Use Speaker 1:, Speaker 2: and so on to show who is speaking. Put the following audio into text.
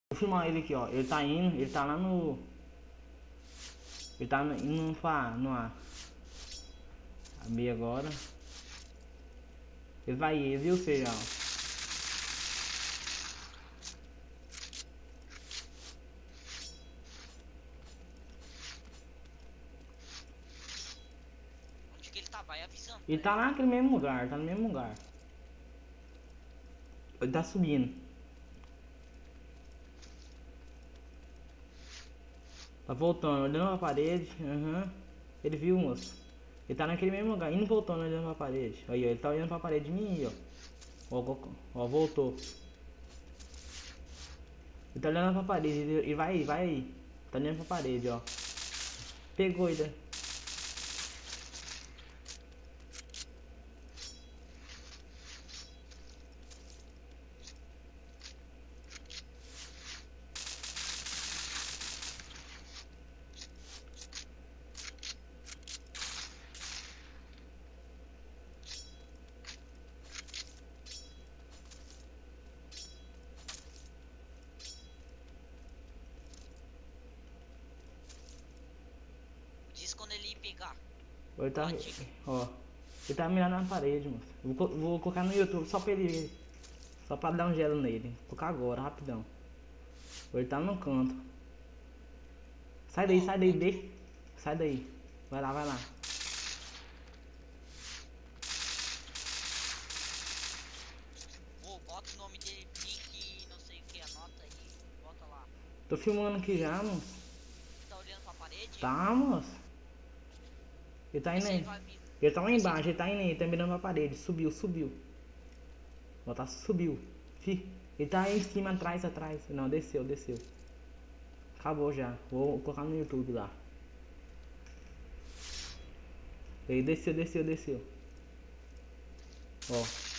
Speaker 1: Vou filmar ele aqui, ó. Ele tá indo, ele tá lá no... Ele tá indo no ar. Abri agora. Ele vai ir, viu, feijão?
Speaker 2: Onde que ele tá? Vai avisando.
Speaker 1: Ele tá lá naquele mesmo lugar, tá no mesmo lugar. Ele tá subindo. Tá voltando, olhando pra parede. Aham. Ele viu, moço. Ele tá naquele mesmo lugar, indo e voltando, olhando pra parede. Aí, ó, ele tá olhando pra parede de mim, ó. Ó, voltou. Ele tá olhando pra parede, ele vai aí, vai aí. Tá olhando pra parede, ó. Pegou ele.
Speaker 2: Diz quando ele ir pegar.
Speaker 1: Ele tá,
Speaker 2: Onde?
Speaker 1: ó. Ele tá mirando na parede, moço. Vou colocar no YouTube só pra ele ver. Só pra dar um gelo nele. Vou colocar agora, rapidão. Ele tá no canto. Sai daí, sai daí, deixa. Sai daí. Vai lá, vai lá.
Speaker 2: Ô, bota o nome dele, pique, não sei o que, anota aí. Bota lá.
Speaker 1: Tô filmando aqui já, moço.
Speaker 2: Tá olhando pra parede?
Speaker 1: Tá, moço. Ele tá indo
Speaker 2: Esse aí
Speaker 1: aí.
Speaker 2: vai vir.
Speaker 1: Ele tá lá embaixo, ele tá indo aí, ele tá mirando pra parede. Subiu, subiu. Ó, tá, subiu. Fi. Ele tá aí em cima, atrás, atrás. Não, desceu, desceu. Acabou já. Vou colocar no YouTube lá. Ele desceu, desceu, desceu. Ó.